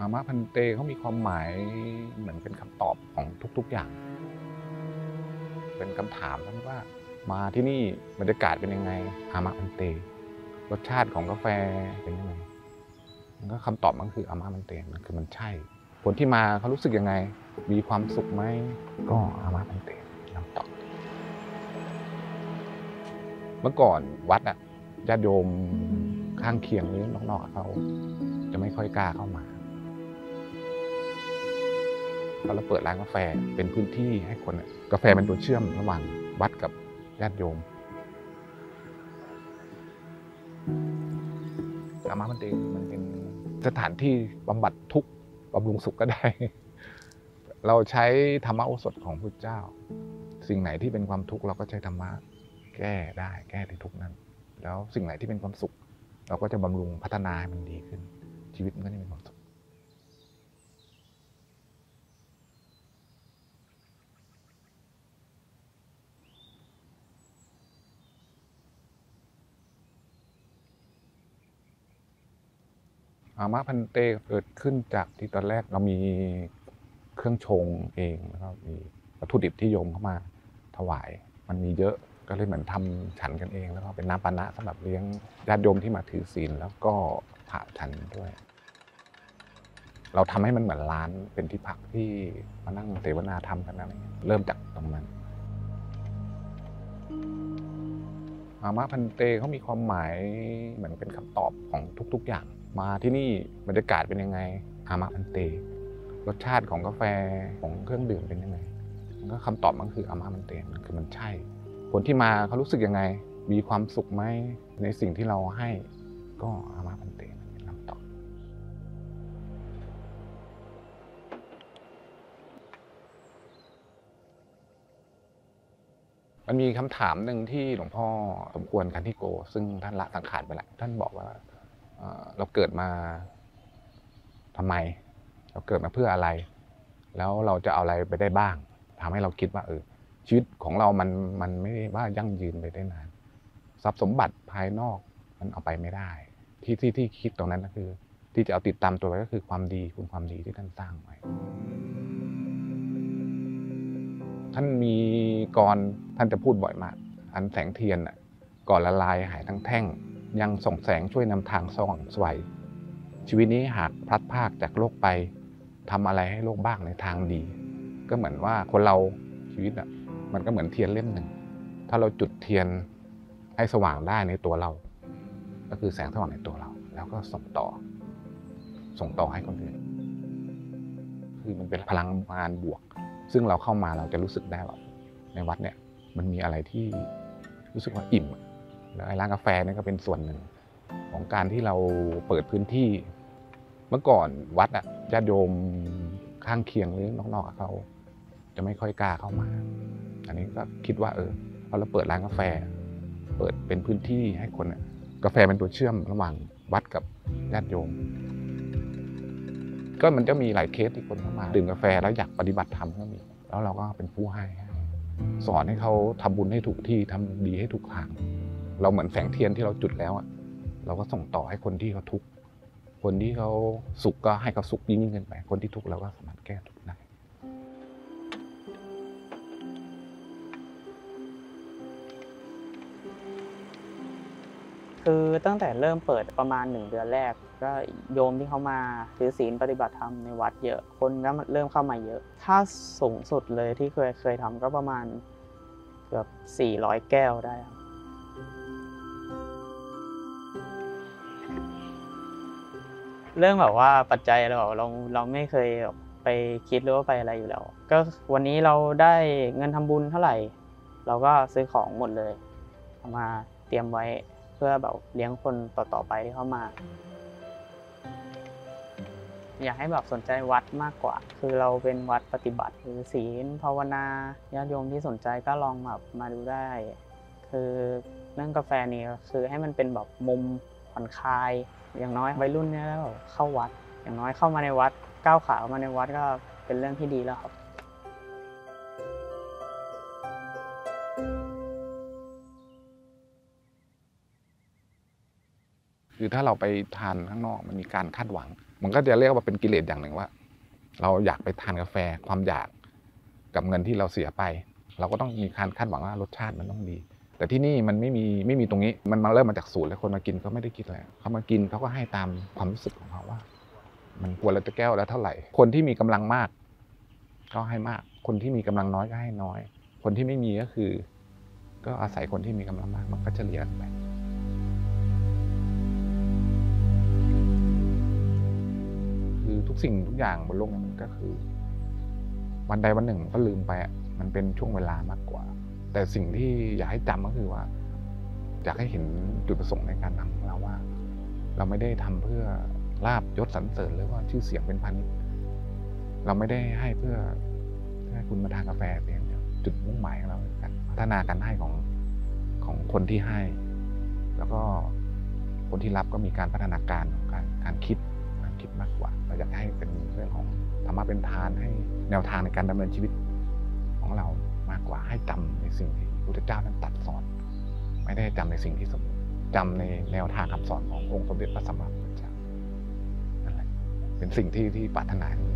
ามะพันเตเขามีความหมายเหมือนเป็นคำตอบของทุกๆอย่างเป็นคำถามทั้งว่ามาที่นี่บรรยากาศเป็นยังไงอามะพันเตรสชาติของกาแฟเป็นยังไงมันก็คำตอบมันคืออามะพันเตมันใช่คนที่มาเขารู้สึกยังไงมีความสุขไหมก็อามะพันเตคำตอบเมื่อก่อนวัดญาติโยมข้างเคียงหรือนอกๆเขาจะไม่ค่อยกล้าเข้ามาเราเปิดร้านกาแฟเป็นพื้นที่ให้คนกาแฟเป็นตัวเชื่อมระหว่างวัดกับญาติโยมอามะพันเตมันเป็นสถานที่บำบัดทุกข์บำรุงสุขก็ได้ เราใช้ธรรมโอสถของพระเจ้าสิ่งไหนที่เป็นความทุกข์เราก็ใช้ธรรมะแก้ได้แก้ในทุกนั้นแล้วสิ่งไหนที่เป็นความสุขเราก็จะบำรุงพัฒนาให้มันดีขึ้นชีวิตมันก็จะมีความสุขอามะพันเตเกิดขึ้นจากที่ตอนแรกเรามีเครื่องชงเองแล้วก็มีวัตถุดิบที่โยมเข้ามาถวายมันมีเยอะก็เลยเหมือนทำฉันกันเองแล้วก็เป็นน้ำปานะสำหรับเลี้ยงญาติโยมที่มาถือศีลแล้วก็พระฉันด้วยเราทำให้มันเหมือนร้านเป็นที่พักที่มานั่งเสวนาธรรมกันอะไรเงี้ยเริ่มจากตรงนั้นอามะพันเตเขามีความหมายเหมือนเป็นคำตอบของทุกๆอย่างมาที่นี่บรรยากาศเป็นยังไงอามะพันเตรสชาติของกาแฟของเครื่องดื่มเป็นยังไงมันก็คำตอบมันคืออามะพันเตมันใช่คนที่มาเขารู้สึกยังไงมีความสุขไหมในสิ่งที่เราให้ก็อามะพันเตเป็นคำตอบมันมีคำถามหนึ่งที่หลวงพ่อสมควรคันธิโกซึ่งท่านละสังขารไปแล้วท่านบอกว่าเราเกิดมาทำไมเราเกิดมาเพื่ออะไรแล้วเราจะเอาอะไรไปได้บ้างทำให้เราคิดว่าชีวิตของเรามันไม่ได้ว่ายั่งยืนไปได้นานทรัพย์สมบัติภายนอกมันเอาไปไม่ได้ที่คิดตรงนั้นก็คือที่จะเอาติดตามตัวไว้ก็คือความดีคุณความดีที่ท่านสร้างไว้ท่านมีกรท่านจะพูดบ่อยมากอันแสงเทียนก่อนละลายหายทั้งแท่งยังส่องแสงช่วยนำทางสว่างไสวชีวิตนี้หากพลัดพรากจากโลกไปทำอะไรให้โลกบ้างในทางดีก็เหมือนว่าคนเราชีวิตมันก็เหมือนเทียนเล่มหนึ่งถ้าเราจุดเทียนให้สว่างได้ในตัวเราก็คือแสงสว่างในตัวเราแล้วก็ส่งต่อให้คนอื่นคือมันเป็นพลังงานบวกซึ่งเราเข้ามาเราจะรู้สึกได้ว่าในวัดเนี่ยมันมีอะไรที่รู้สึกว่าอิ่มแล้วร้านกาแฟนี่ก็เป็นส่วนหนึ่งของการที่เราเปิดพื้นที่เมื่อก่อนวัดญาติโยมข้างเคียงหรือนอกๆเขาจะไม่ค่อยกล้าเข้ามาอันนี้ก็คิดว่าพอเราเปิดร้านกาแฟเปิดเป็นพื้นที่ให้คนกาแฟเป็นตัวเชื่อมระหว่างวัดกับญาติโยมก็มันจะมีหลายเคสที่คนเข้ามาดื่มกาแฟแล้วอยากปฏิบัติธรรมก็มีแล้วเราก็เป็นผู้ให้สอนให้เขาทำบุญให้ถูกที่ทำดีให้ถูกทางเราเหมือนแสงเทียนที่เราจุดแล้วเราก็ส่งต่อให้คนที่เขาทุกข์คนที่เขาสุขก็ให้เขาสุขยิ่งขึ้นไปคนที่ทุกข์เราก็สามารถแก้ทุกข์ได้คือตั้งแต่เริ่มเปิดประมาณ1 เดือนแรกก็โยมที่เขามาถือศีลปฏิบัติธรรมในวัดเยอะคนก็เริ่มเข้ามาเยอะถ้าสูงสุดเลยที่เคยทำก็ประมาณเกือบ400 แก้วได้ครับเรื่องแบบว่าปัจจัยเราไม่เคยไปคิดหรือว่าไปอะไรอยู่แล้วก็วันนี้เราได้เงินทำบุญเท่าไหร่เราก็ซื้อของหมดเลยเอามาเตรียมไว้เพื่อแบบเลี้ยงคนต่อไปที่เข้ามาอยากให้แบบสนใจวัดมากกว่าคือเราเป็นวัดปฏิบัติคือศีลภาวนาญาติโยมที่สนใจก็ลองแบบมาดูได้คือเรื่องกาแฟนี่คือให้มันเป็นแบบมุมผ่อนคลายอย่างน้อยวัยรุ่นเนี่ยแล้วเข้าวัดอย่างน้อยเข้ามาในวัดก้าวขาเข้ามาในวัดก็เป็นเรื่องที่ดีแล้วครับคือถ้าเราไปทานข้างนอกมันมีการคาดหวังมันก็จะเรียกว่าเป็นกิเลสอย่างหนึ่งว่า เราอยากไปทานกาแฟความอยากกับเงินที่เราเสียไป เราก็ต้องมีการคาดหวังว่ารสชาติมันต้องดี แต่ที่นี่มันไม่มีตรงนี้มันมาเริ่มมาจากศูนย์แล้วคนมากินเขาไม่ได้คิดอะไรเขามากินเขาก็ให้ตามความรู้สึกของเขาว่า มันควรละแก้วแล้วเท่าไหร่คนที่มีกำลังมากก็ให้มากคนที่มีกำลังน้อยก็ให้น้อยคนที่ไม่มีก็คือ ก็อาศัยคนที่มีกำลังมากมันก็เฉลี่ยกันไปคือทุกสิ่งทุกอย่างบนโลกนี้มันก็คือวันใดวันหนึ่งมันก็ลืมไปมันเป็นช่วงเวลามากกว่าแต่สิ่งที่อยากให้จำก็คือว่าอยากให้เห็นจุดประสงค์ในการทำของเราว่า เราไม่ได้ทำเพื่อลาภยศสรรเสริญหรือว่าชื่อเสียงเป็นพาณิชย์เราไม่ได้ให้เพื่อให้คุณมาทานกาแฟเพียงเดียวจุดมุ่งหมายของเราคือการพัฒนาการให้ของคนที่ให้ แล้วก็คนที่รับก็มีการพัฒนาการของการคิดมากกว่าเราอยากให้เป็นเรื่องของธรรมะเป็นทานให้แนวทางในการดำเนินชีวิตของเรามากกว่าให้จำในสิ่งที่พระพุทธเจ้านั้นตรัสสอนไม่ได้จำในสิ่งที่สมมติจำในแนวทางคำสอนขององค์สมเด็จพระสัมมาสัมพุทธเจ้านั่นแหละเป็นสิ่งที่ปรารถนาที่